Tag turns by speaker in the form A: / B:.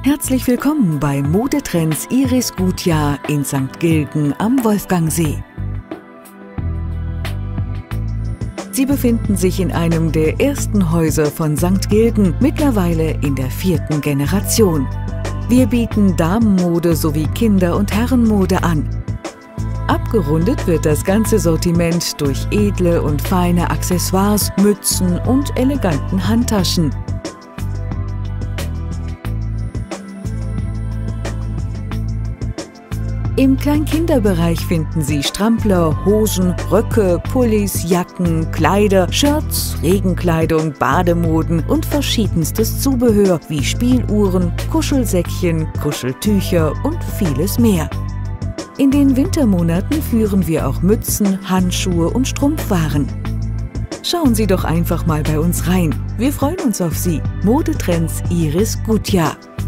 A: Herzlich willkommen bei Modetrends Iris Gutjahr in St. Gilgen am Wolfgangsee. Sie befinden sich in einem der ersten Häuser von St. Gilgen, mittlerweile in der 4. Generation. Wir bieten Damenmode sowie Kinder- und Herrenmode an. Abgerundet wird das ganze Sortiment durch edle und feine Accessoires, Mützen und eleganten Handtaschen. Im Kleinkinderbereich finden Sie Strampler, Hosen, Röcke, Pullis, Jacken, Kleider, Shirts, Regenkleidung, Bademoden und verschiedenstes Zubehör wie Spieluhren, Kuschelsäckchen, Kuscheltücher und vieles mehr. In den Wintermonaten führen wir auch Mützen, Handschuhe und Strumpfwaren. Schauen Sie doch einfach mal bei uns rein. Wir freuen uns auf Sie. Modetrends Iris Gutjahr.